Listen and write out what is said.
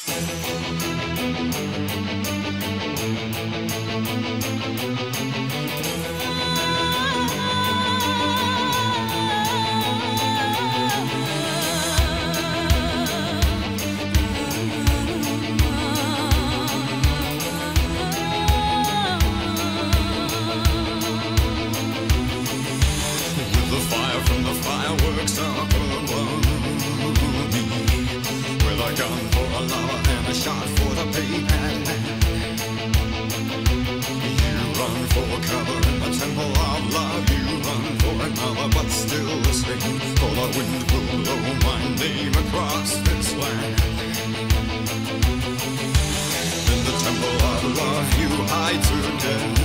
From the fireworks up above me, with a gun for a lover and a shot for the pain at hand. You run for cover in the temple of love. You run for another, but still the same. For the wind will blow my name across this land. In the temple of love, you hide together.